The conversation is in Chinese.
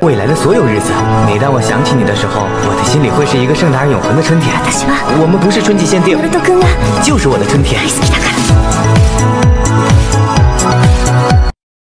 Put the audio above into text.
未来的所有日子，每当我想起你的时候，我的心里会是一个盛大而永恒的春天。我们不是春季限定，你就是我的春天。